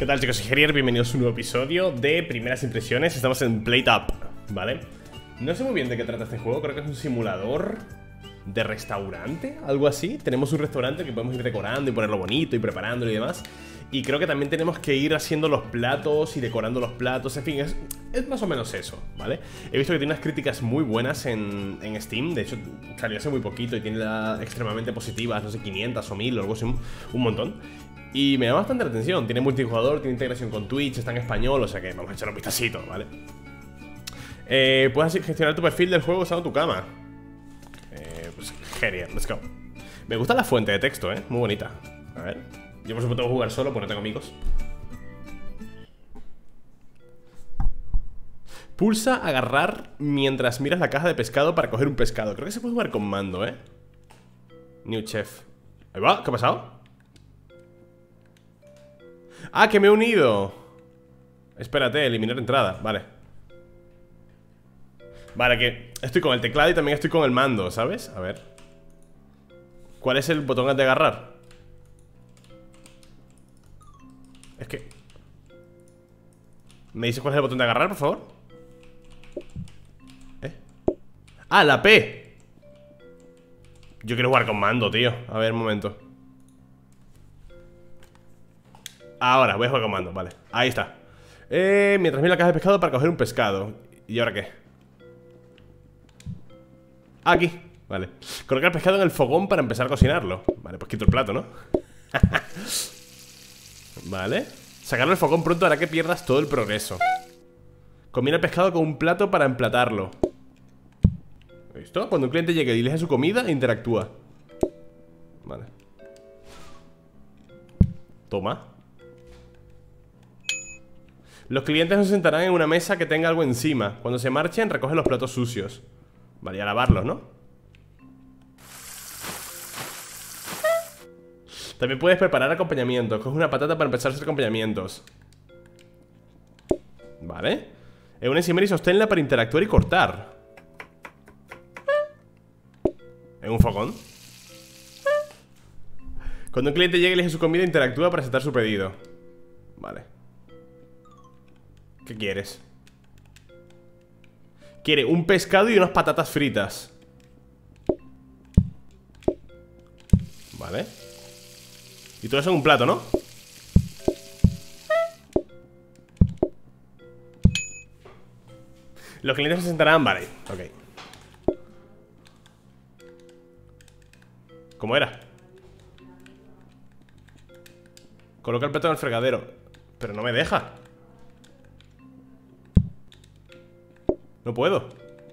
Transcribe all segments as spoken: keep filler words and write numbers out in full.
¿Qué tal, chicos? Soy Gerier, bienvenidos a un nuevo episodio de Primeras Impresiones. Estamos en Plate Up, ¿vale? No sé muy bien de qué trata este juego. Creo que es un simulador de restaurante, algo así. Tenemos un restaurante que podemos ir decorando y ponerlo bonito y preparándolo y demás. Y creo que también tenemos que ir haciendo los platos y decorando los platos. En fin, es, es más o menos eso, ¿vale? He visto que tiene unas críticas muy buenas en, en Steam. De hecho, salió hace muy poquito y tiene la extremadamente positivas, no sé, quinientas o mil o algo así, un, un montón. Y me llama bastante la atención. Tiene multijugador, tiene integración con Twitch, está en español, o sea que vamos a echar un vistacito, ¿vale? Eh, puedes gestionar tu perfil del juego usando tu cama. Eh, pues, Gerier, let's go. Me gusta la fuente de texto, ¿eh? Muy bonita. A ver. Yo por supuesto tengo que jugar solo porque no tengo amigos. Pulsa agarrar mientras miras la caja de pescado para coger un pescado. Creo que se puede jugar con mando, ¿eh? New chef. Ahí va, ¿qué ha pasado? Ah, que me he unido. Espérate, eliminar entrada, vale. Vale, que estoy con el teclado y también estoy con el mando, ¿sabes? A ver. ¿Cuál es el botón de agarrar? Es que... ¿Me dices cuál es el botón de agarrar, por favor? ¿Eh? ¡Ah, la P! Yo quiero jugar con mando, tío. A ver, un momento. Ahora, voy a jugar con mando, vale. Ahí está. eh, Mientras miro la caja de pescado para coger un pescado. ¿Y ahora qué? Aquí, vale. Colocar el pescado en el fogón para empezar a cocinarlo. Vale, pues quito el plato, ¿no? Vale. Sacarlo del fogón pronto hará que pierdas todo el progreso. Combina el pescado con un plato para emplatarlo. ¿Listo? Cuando un cliente llegue y elige su comida, interactúa. Vale. Toma. Los clientes no se sentarán en una mesa que tenga algo encima. Cuando se marchen, recogen los platos sucios. Vale, y a lavarlos, ¿no? También puedes preparar acompañamientos. Coge una patata para empezar a hacer acompañamientos. Vale. En una encimera y sosténla para interactuar y cortar. En un fogón. Cuando un cliente llegue y elige su comida, interactúa para aceptar su pedido. Vale. ¿Qué quieres? Quiere un pescado y unas patatas fritas. Vale. Y todo eso en un plato, ¿no? Los clientes se sentarán, vale. Ok. ¿Cómo era? Coloca el plato en el fregadero. Pero no me deja. No puedo.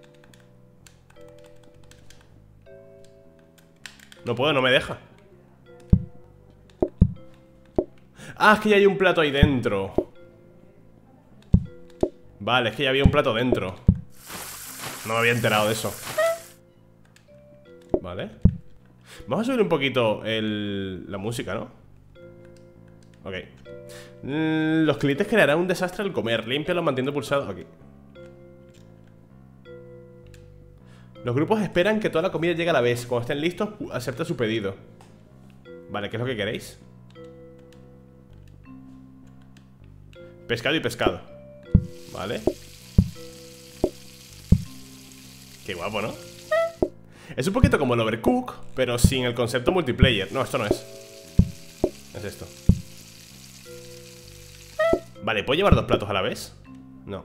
No puedo, no me deja. Ah, es que ya hay un plato ahí dentro. Vale, es que ya había un plato dentro. No me había enterado de eso. Vale. Vamos a subir un poquito el... la música, ¿no? Ok. Los clientes crearán un desastre al comer. Límpialo manteniendo pulsado. Aquí. Los grupos esperan que toda la comida llegue a la vez. Cuando estén listos, acepta su pedido. Vale, ¿qué es lo que queréis? Pescado y pescado. Vale. Qué guapo, ¿no? Es un poquito como el Overcook, pero sin el concepto multiplayer. No, esto no es. Es esto. Vale, ¿puedo llevar dos platos a la vez? No.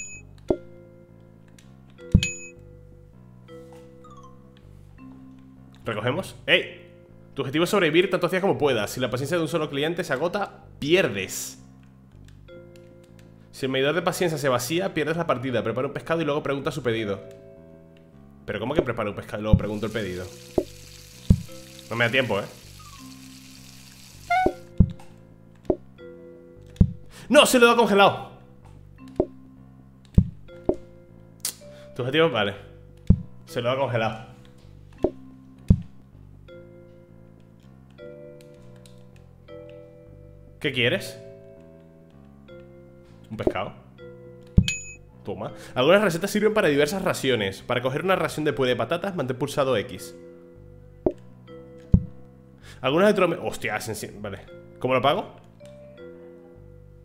Recogemos. ¡Ey! Tu objetivo es sobrevivir tantos días como puedas. Si la paciencia de un solo cliente se agota, pierdes. Si el medidor de paciencia se vacía, pierdes la partida. Prepara un pescado y luego pregunta su pedido. ¿Pero cómo que preparo un pescado y luego pregunto el pedido? No me da tiempo, ¿eh? ¡No! Se lo he congelado. Tu objetivo, vale. Se lo ha congelado. ¿Qué quieres? Un pescado. Toma. Algunas recetas sirven para diversas raciones. Para coger una ración de puré de patatas, mantén pulsado X. Algunas de... Hostia, vale. ¿Cómo lo pago?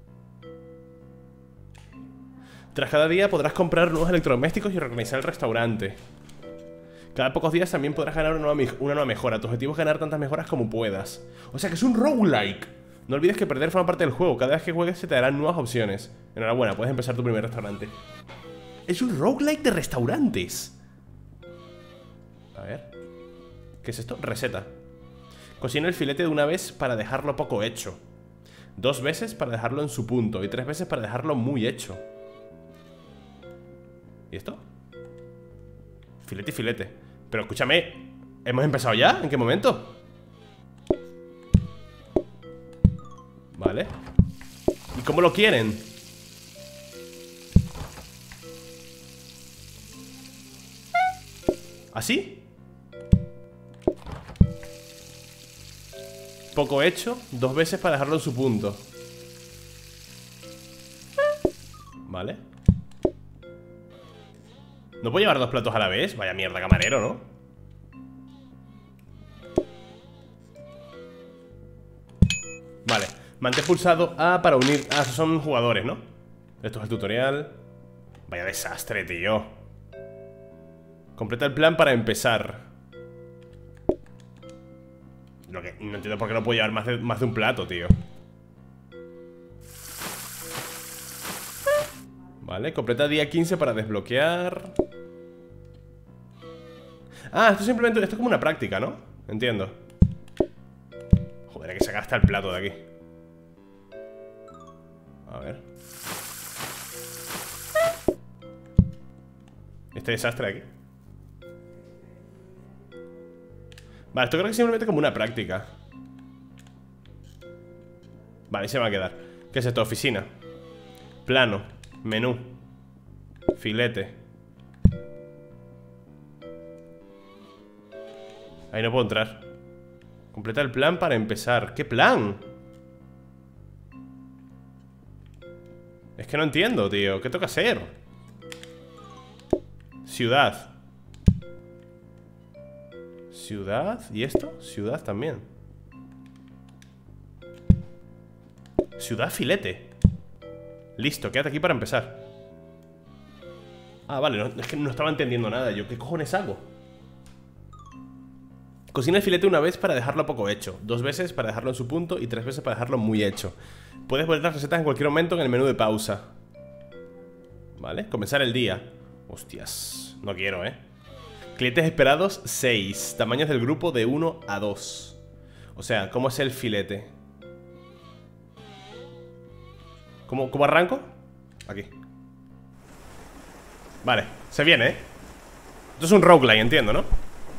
Tras cada día podrás comprar nuevos electrodomésticos y reorganizar el restaurante. Cada pocos días también podrás ganar una nueva, una nueva mejora. Tu objetivo es ganar tantas mejoras como puedas. O sea que es un roguelike. No olvides que perder forma parte del juego. Cada vez que juegues se te darán nuevas opciones. Enhorabuena, puedes empezar tu primer restaurante. Es un roguelike de restaurantes. A ver. ¿Qué es esto? Receta. Cocina el filete de una vez para dejarlo poco hecho. Dos veces para dejarlo en su punto. Y tres veces para dejarlo muy hecho. ¿Y esto? Filete y filete. Pero escúchame, ¿hemos empezado ya? ¿En qué momento? Vale. ¿Y cómo lo quieren? ¿Así? Poco hecho, dos veces para dejarlo en su punto. Vale. ¿No puedo llevar dos platos a la vez? Vaya mierda, camarero, ¿no? Vale, mantén pulsado A para unir. Ah, esos son jugadores, ¿no? Esto es el tutorial. Vaya desastre, tío. Completa el plan para empezar. Lo que no entiendo por qué no puedo llevar más de, más de un plato, tío. Vale, completa día quince para desbloquear. Ah, esto simplemente, esto es como una práctica, ¿no? Entiendo. Joder, hay que sacar hasta el plato de aquí. A ver. Este desastre de aquí. Vale, esto creo que es simplemente como una práctica. Vale, ahí se me va a quedar. ¿Qué es esto? Oficina. Plano. Menú. Filete. Ahí no puedo entrar. Completa el plan para empezar. ¿Qué plan? Es que no entiendo, tío. ¿Qué toca hacer? Ciudad. Ciudad. ¿Y esto? Ciudad también. Ciudad filete. Listo, quédate aquí para empezar. Ah, vale, no, es que no estaba entendiendo nada. Yo, ¿qué cojones hago? Cocina el filete una vez para dejarlo poco hecho, dos veces para dejarlo en su punto y tres veces para dejarlo muy hecho. Puedes volver las recetas en cualquier momento en el menú de pausa. Vale, comenzar el día. Hostias, no quiero, ¿eh? Clientes esperados, seis. Tamaños del grupo de uno a dos. O sea, ¿cómo es el filete? ¿Cómo, cómo arranco? Aquí. Vale, se viene, ¿eh? Esto es un roguelike, entiendo, ¿no?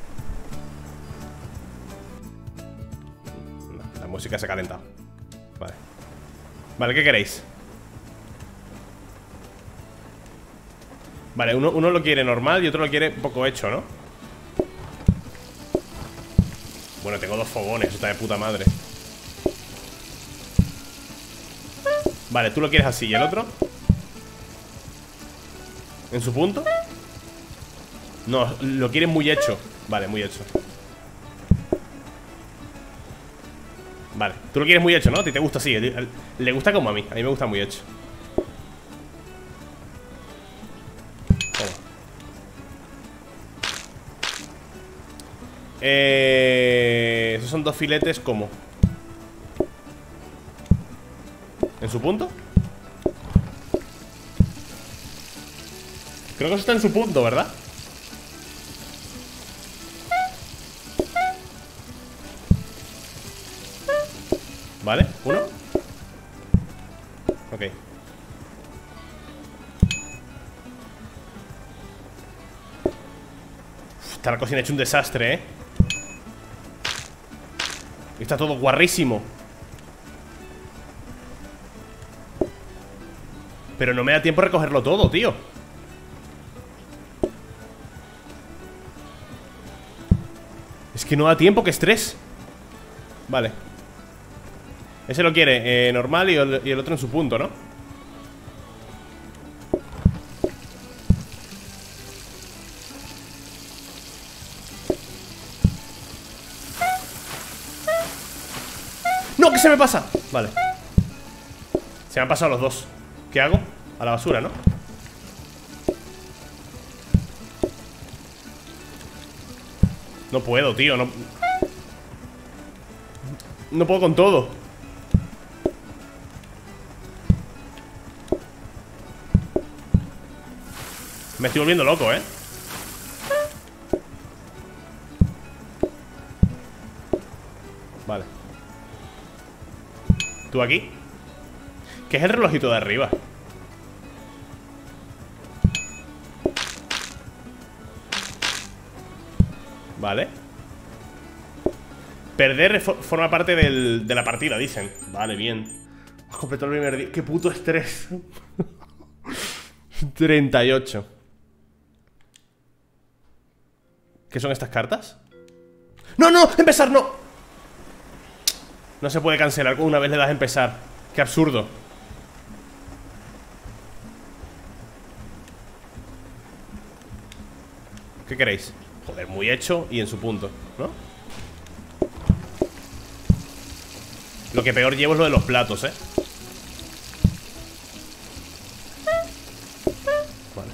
La música se ha calentado. Vale. Vale, ¿qué queréis? Vale, uno, uno lo quiere normal y otro lo quiere poco hecho, ¿no? Bueno, tengo dos fogones, eso está de puta madre. Vale, tú lo quieres así, ¿y el otro? ¿En su punto? No, lo quieren muy hecho. Vale, muy hecho. Vale, tú lo quieres muy hecho, ¿no? A ti te gusta así. Le gusta como a mí. A mí me gusta muy hecho. Toma. Eh... Esos son dos filetes, ¿cómo? ¿En su punto? Creo que eso está en su punto, ¿verdad? Vale, uno. Ok. Uf, está la cocina hecho un desastre, ¿eh? Está todo guarrísimo. Pero no me da tiempo a recogerlo todo, tío. Es que no da tiempo, qué estrés. Vale. Ese lo quiere eh, normal y el, y el otro en su punto, ¿no? ¡No! ¿Qué se me pasa? Vale. Se me han pasado los dos. ¿Qué hago? A la basura, ¿no? No puedo, tío, no... No puedo con todo. Me estoy volviendo loco, ¿eh? Vale. ¿Tú aquí? ¿Qué es el relojito de arriba? Vale. Perder forma parte del, de la partida, dicen. Vale, bien. Has completado el primer día. ¡Qué puto estrés! treinta y ocho. ¿Qué son estas cartas? ¡No, no! ¡Empezar, no! No se puede cancelar una vez le das a empezar. ¡Qué absurdo! ¿Qué queréis? Joder, muy hecho y en su punto, ¿no? Lo que peor llevo es lo de los platos, ¿eh? Vale.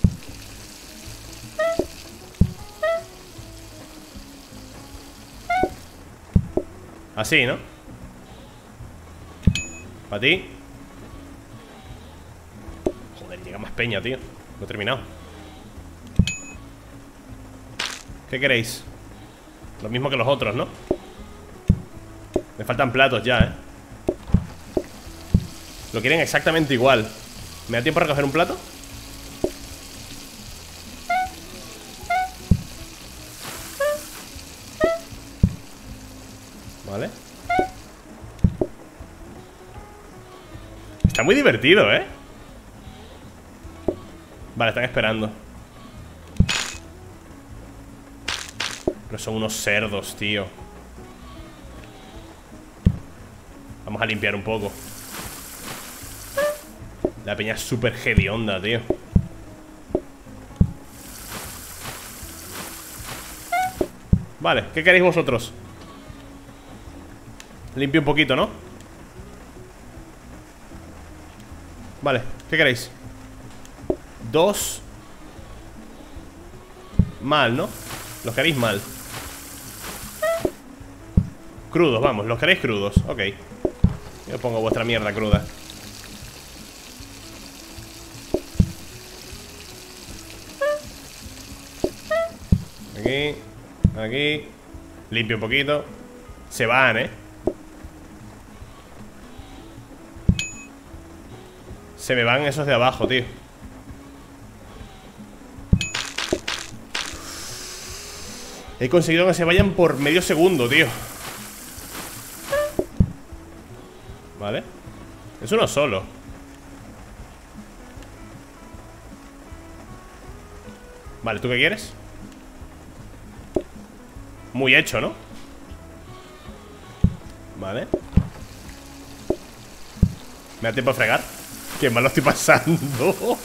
Así, ¿no? Para ti. Joder, llega más peña, tío. No he terminado. ¿Qué queréis? Lo mismo que los otros, ¿no? Me faltan platos ya, ¿eh? Lo quieren exactamente igual. ¿Me da tiempo a recoger un plato? Vale. Está muy divertido, ¿eh? Vale, están esperando. Pero son unos cerdos, tío. Vamos a limpiar un poco. La peña es súper hedionda, tío. Vale, ¿qué queréis vosotros? Limpio un poquito, ¿no? Vale, ¿qué queréis? Dos. Mal, ¿no? Los queréis mal. Crudos, vamos, los queréis crudos. Ok. Yo pongo vuestra mierda cruda. Aquí. Aquí. Limpio un poquito. Se van, ¿eh? Se me van esos de abajo, tío. He conseguido que se vayan por medio segundo, tío. Vale. Es uno solo. Vale, ¿tú qué quieres? Muy hecho, ¿no? Vale. ¿Me da tiempo a fregar? Qué mal lo estoy pasando.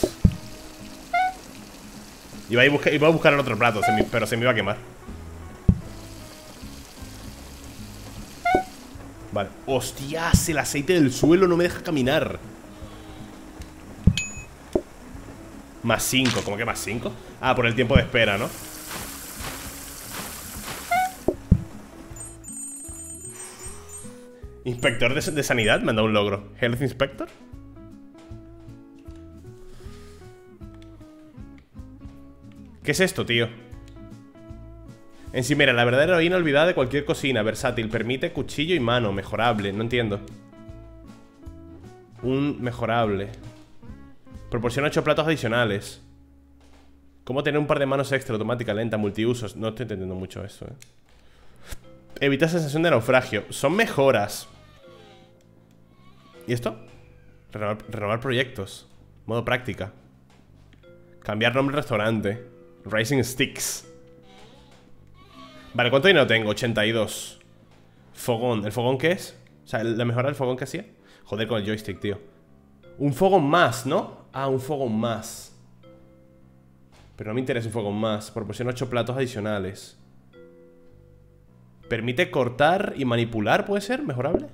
Iba a, buscar, iba a buscar el otro plato, se me, pero se me iba a quemar. Vale. ¡Hostias! El aceite del suelo no me deja caminar. Más cinco. ¿Cómo que más cinco? Ah, por el tiempo de espera, ¿no? Inspector de, de sanidad me han dado un logro. Health Inspector. ¿Qué es esto, tío? Encimera, la verdadera heroína olvidada de cualquier cocina. Versátil, permite cuchillo y mano. Mejorable, no entiendo. Un mejorable. Proporciona ocho platos adicionales. ¿Cómo tener un par de manos extra? Automática, lenta, multiusos. No estoy entendiendo mucho eso, eh. Evita sensación de naufragio. Son mejoras. ¿Y esto? Renovar, renovar proyectos. Modo práctica. Cambiar nombre de restaurante. Rising Sticks. Vale, ¿cuánto dinero tengo? ochenta y dos. Fogón. ¿El fogón qué es? O sea, ¿la mejora del fogón que hacía? Joder con el joystick, tío. Un fogón más, ¿no? Ah, un fogón más. Pero no me interesa un fogón más. Proporciona ocho platos adicionales. Permite cortar y manipular, ¿puede ser? ¿Mejorable?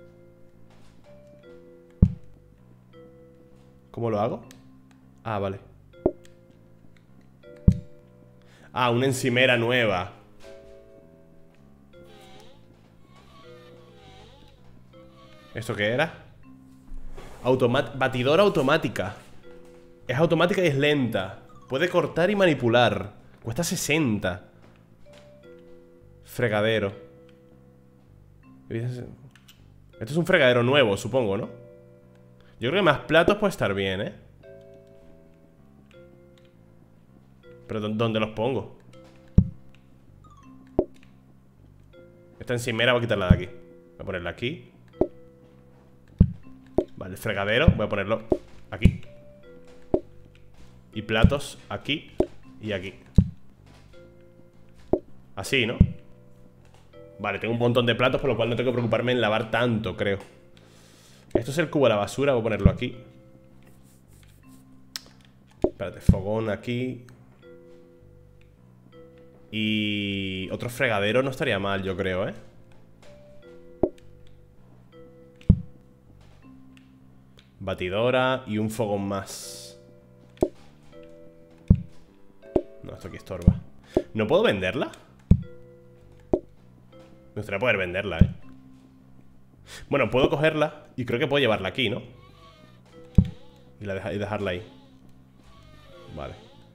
¿Cómo lo hago? Ah, vale. Ah, una encimera nueva. ¿Esto qué era? Automat batidora automática. Es automática y es lenta. Puede cortar y manipular. Cuesta sesenta. Fregadero. Esto es un fregadero nuevo, supongo, ¿no? Yo creo que más platos puede estar bien, ¿eh? Pero ¿dónde los pongo? Esta encimera voy a quitarla de aquí. Voy a ponerla aquí. Vale, el fregadero voy a ponerlo aquí. Y platos aquí y aquí. Así, ¿no? Vale, tengo un montón de platos, por lo cual no tengo que preocuparme en lavar tanto, creo. Esto es el cubo de la basura, voy a ponerlo aquí. Espérate, fogón aquí. Y otro fregadero no estaría mal, yo creo, ¿eh? Batidora y un fogón más. No, esto aquí estorba. ¿No puedo venderla? Me gustaría poder venderla, ¿eh? Bueno, puedo cogerla y creo que puedo llevarla aquí, ¿no? Y, la deja y dejarla ahí. Vale.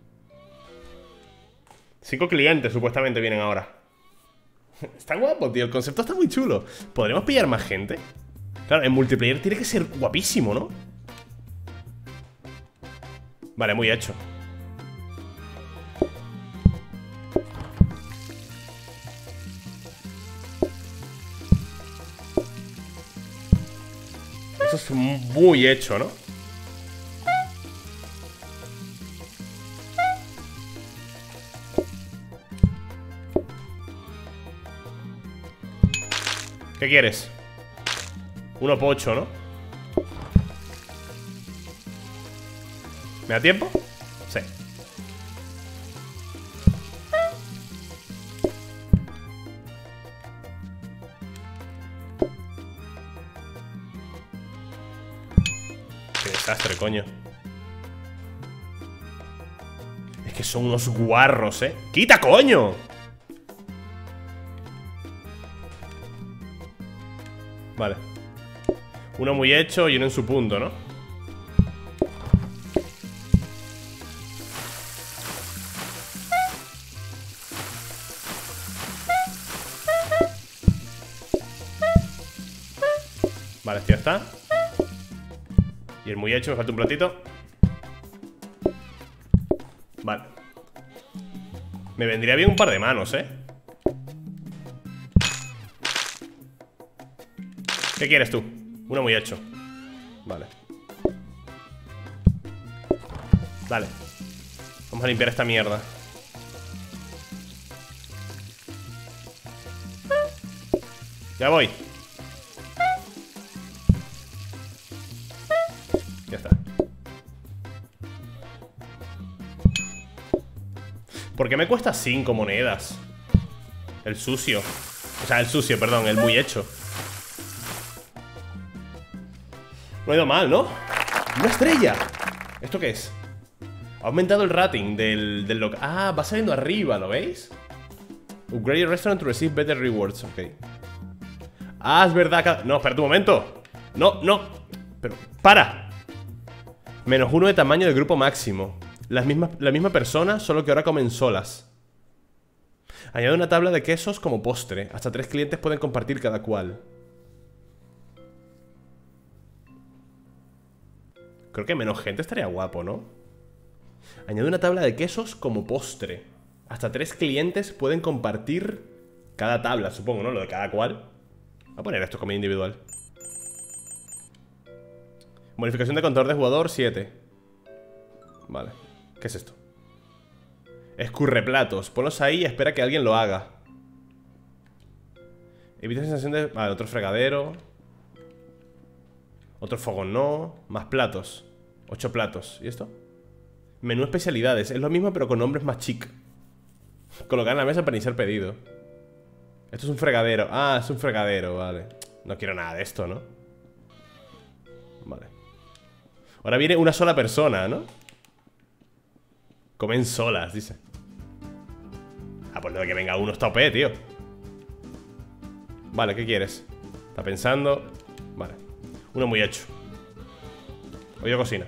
Cinco clientes supuestamente vienen ahora. Está guapo, tío. El concepto está muy chulo. ¿Podremos pillar más gente? Claro, en multiplayer tiene que ser guapísimo, ¿no? Vale, muy hecho. Eso es muy hecho, ¿no? ¿Qué quieres? Uno por ocho, ¿no? ¿Me da tiempo? Sí. Qué desastre, coño. Es que son unos guarros, ¿eh? ¡Quita, coño! Vale. Uno muy hecho y uno en su punto, ¿no? Vale, este ya está. Y el muy hecho, me falta un platito. Vale. Me vendría bien un par de manos, ¿eh? ¿Qué quieres tú? Uno muy hecho. Vale. Dale. Vamos a limpiar esta mierda. Ya voy. Ya está. ¿Por qué me cuesta cinco monedas? El sucio. O sea, el sucio, perdón, el muy hecho. No ha ido mal, ¿no? ¡Una estrella! ¿Esto qué es? Ha aumentado el rating del, del local. Ah, va saliendo arriba, ¿lo veis? Upgrade your restaurant to receive better rewards. Ok. Ah, es verdad. No, espera un momento. No, no. Pero, ¡para! Menos uno de tamaño del grupo máximo. Las mismas, la misma persona, solo que ahora comen solas. Añade una tabla de quesos como postre. Hasta tres clientes pueden compartir cada cual. Creo que menos gente estaría guapo, ¿no? Añade una tabla de quesos como postre. Hasta tres clientes pueden compartir cada tabla, supongo, ¿no? Lo de cada cual. Voy a poner esto como individual. Modificación de contador de jugador, siete. Vale. ¿Qué es esto? Escurreplatos. Ponlos ahí y espera que alguien lo haga. Evita sensación de... Vale, otro fregadero. Otro fogón no. Más platos. Ocho platos. ¿Y esto? Menú especialidades. Es lo mismo pero con nombres más chic. Colocar en la mesa para iniciar pedido. Esto es un fregadero. Ah, es un fregadero, vale. No quiero nada de esto, ¿no? Vale. Ahora viene una sola persona, ¿no? Comen solas, dice. Ah, pues lo de que venga uno está O P, tío. Vale, ¿qué quieres? Está pensando. Vale. Uno muy hecho. Oye, cocina.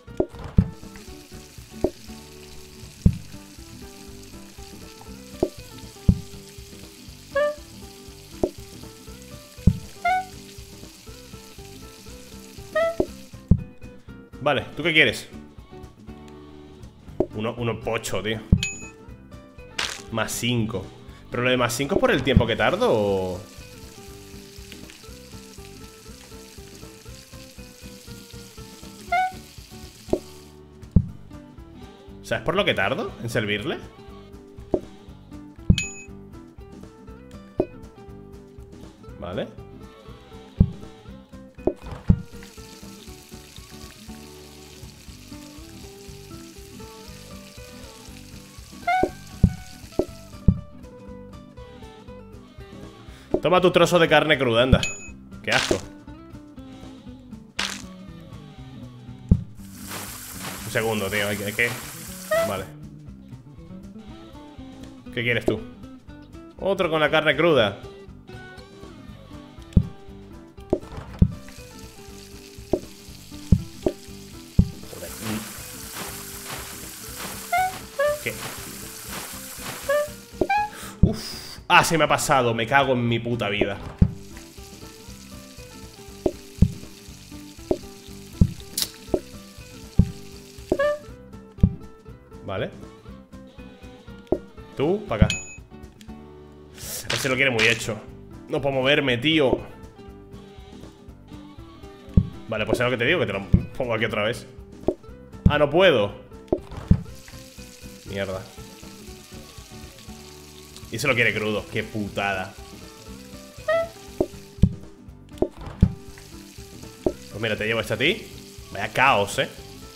Vale, ¿tú qué quieres? Uno, uno pocho, tío. Más cinco. ¿Pero lo de más cinco es por el tiempo que tardo o...? ¿Sabes por lo que tardo en servirle? Vale. Toma tu trozo de carne cruda, anda. Qué asco. Un segundo, tío, hay que... Hay que... Vale. ¿Qué quieres tú? Otro con la carne cruda. Joder. ¿Qué? Uf. Ah, se me ha pasado. Me cago en mi puta vida. Vale. Tú, para acá. Este lo quiere muy hecho. No puedo moverme, tío. Vale, pues es lo que te digo, que te lo pongo aquí otra vez. Ah, no puedo. Mierda. Y se lo quiere crudo. Qué putada. Pues mira, te llevo este a ti. Vaya caos, eh.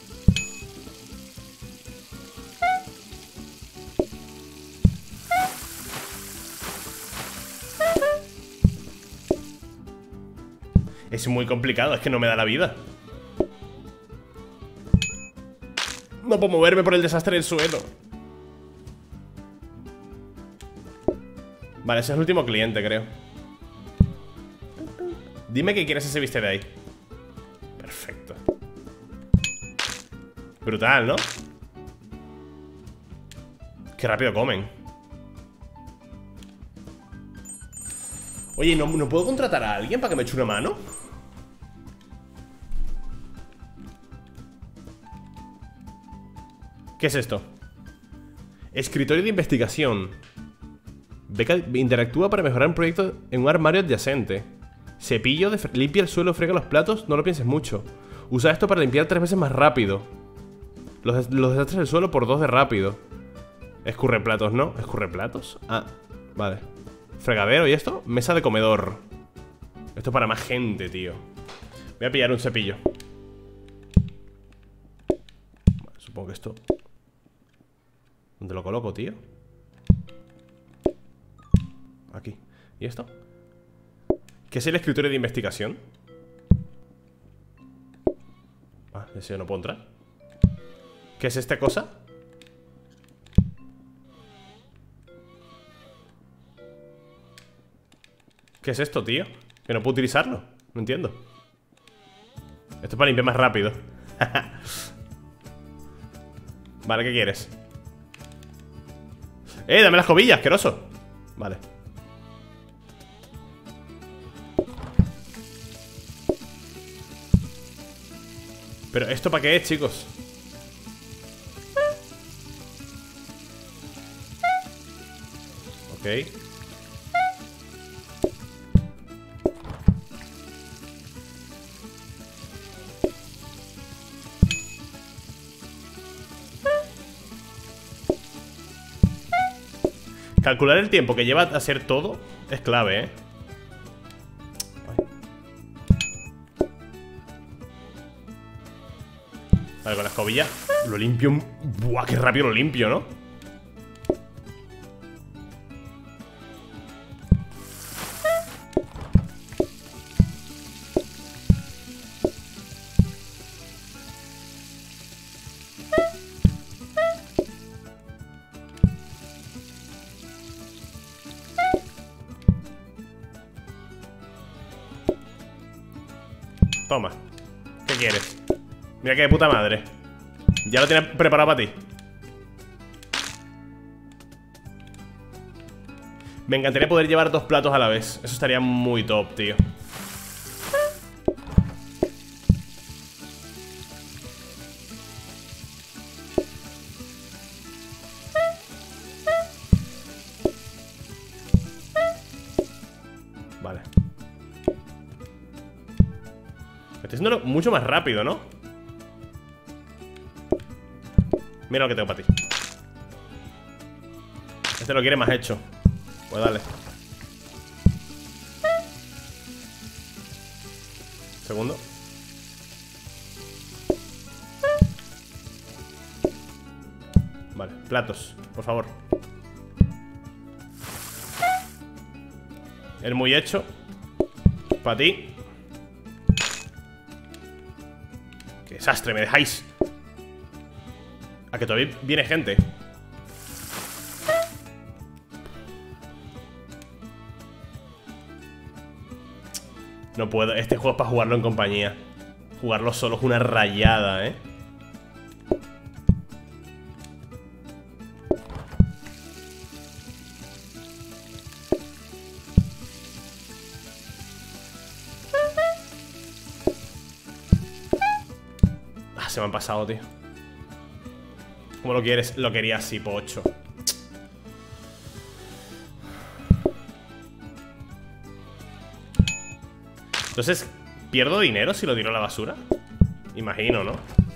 Es muy complicado, es que no me da la vida. No puedo moverme por el desastre del suelo. Vale, ese es el último cliente, creo. Dime que quieres ese viste de ahí. Perfecto. Brutal, ¿no? Qué rápido comen. Oye, ¿no, ¿no puedo contratar a alguien para que me eche una mano? ¿Qué es esto? Escritorio de investigación. Beca interactúa para mejorar un proyecto en un armario adyacente. Cepillo de limpia el suelo, frega los platos. No lo pienses mucho. Usa esto para limpiar tres veces más rápido. Los, los desastres del suelo por dos de rápido. Escurre platos, ¿no? ¿Escurre platos? Ah, vale. Fregadero, ¿y esto? Mesa de comedor. Esto es para más gente, tío. Voy a pillar un cepillo. Vale, supongo que esto... ¿Dónde lo coloco, tío? Aquí. ¿Y esto? ¿Qué es el escritorio de investigación? Ah, ese no puedo entrar. ¿Qué es esta cosa? ¿Qué es esto, tío? Que no puedo utilizarlo. No entiendo. Esto es para limpiar más rápido. Vale, ¿qué quieres? ¡Eh, dame la escobilla, asqueroso! Vale. ¿Pero esto para qué es, chicos? Ok. Calcular el tiempo que lleva a hacer todo es clave, ¿eh? Vale, con la escobilla lo limpio. Buah, qué rápido lo limpio, ¿no? Toma. ¿Qué quieres? Mira que de puta madre. Ya lo tienes preparado para ti. Me encantaría poder llevar dos platos a la vez. Eso estaría muy top, tío. Vale. Estoy haciéndolo mucho más rápido, ¿no? Mira lo que tengo para ti. Este lo quiere más hecho. Pues dale. Segundo. Vale, platos, por favor. El muy hecho. Para ti. Qué desastre, me dejáis. A que todavía viene gente. No puedo, este juego es para jugarlo en compañía. Jugarlo solo es una rayada, ¿eh? Ah, se me han pasado, tío. ¿Cómo lo quieres? Lo quería así, pocho. Entonces, ¿pierdo dinero si lo tiro a la basura? Imagino, ¿no?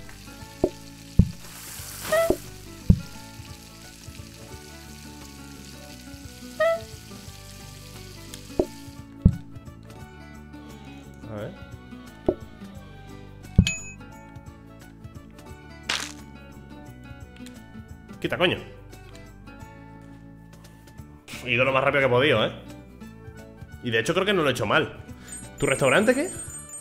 A ver. Quita, coño. He ido lo más rápido que he podido, ¿eh? Y de hecho creo que no lo he hecho mal. ¿Tu restaurante qué?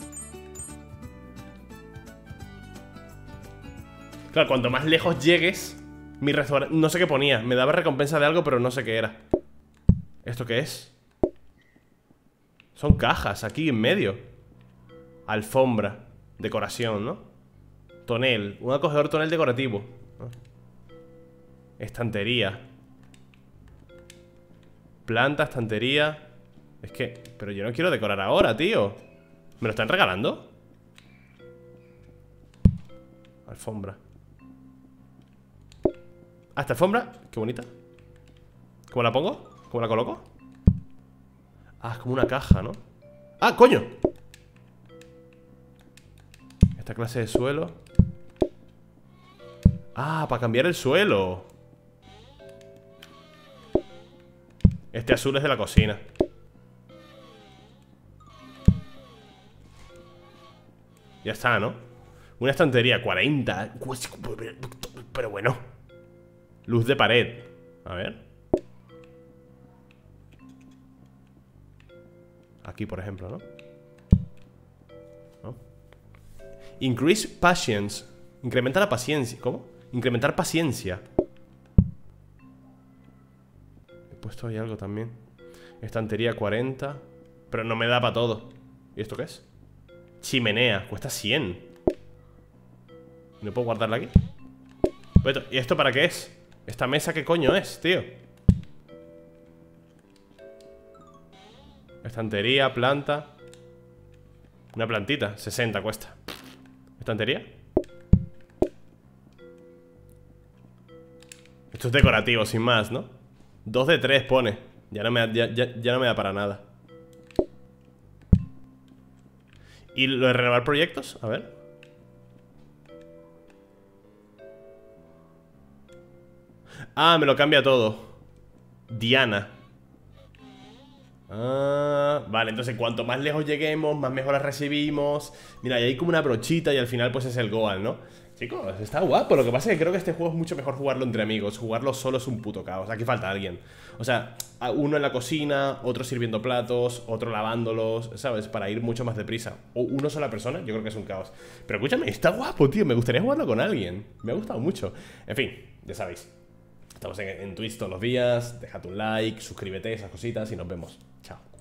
Claro, cuanto más lejos llegues, mi restaurante... No sé qué ponía. Me daba recompensa de algo, pero no sé qué era. ¿Esto qué es? Son cajas aquí en medio. Alfombra. Decoración, ¿no? Tonel. Un acogedor tonel decorativo. Estantería. Planta, estantería. Es que... Pero yo no quiero decorar ahora, tío. ¿Me lo están regalando? Alfombra. Ah, esta alfombra. Qué bonita. ¿Cómo la pongo? ¿Cómo la coloco? Ah, es como una caja, ¿no? ¡Ah, coño! Esta clase de suelo. Ah, para cambiar el suelo. Este azul es de la cocina. Ya está, ¿no? Una estantería, cuarenta. Pero bueno. Luz de pared. A ver. Aquí, por ejemplo, ¿no? ¿No? Increase patience. Incrementa la paciencia. ¿Cómo? Incrementar paciencia. He puesto ahí algo también. Estantería, cuarenta. Pero no me da para todo. ¿Y esto qué es? Chimenea, cuesta cien. ¿No puedo guardarla aquí? ¿Y esto para qué es? ¿Esta mesa qué coño es, tío? Estantería, planta. Una plantita, sesenta cuesta. ¿Estantería? Esto es decorativo, sin más, ¿no? dos de tres pone. Ya no me da, ya, ya, ya no me da para nada. ¿Y lo de renovar proyectos? A ver. Ah, me lo cambia todo. Diana. Ah, vale, entonces cuanto más lejos lleguemos, más mejoras recibimos. Mira, y hay como una brochita y al final pues es el goal, ¿no? Chicos, está guapo. Lo que pasa es que creo que este juego es mucho mejor jugarlo entre amigos. Jugarlo solo es un puto caos. Aquí falta alguien. O sea, uno en la cocina, otro sirviendo platos, otro lavándolos, ¿sabes? Para ir mucho más deprisa. O uno sola persona, yo creo que es un caos. Pero escúchame, está guapo, tío. Me gustaría jugarlo con alguien. Me ha gustado mucho. En fin, ya sabéis. Estamos en, en Twitch todos los días. Déjate un like, suscríbete, esas cositas y nos vemos. Chao.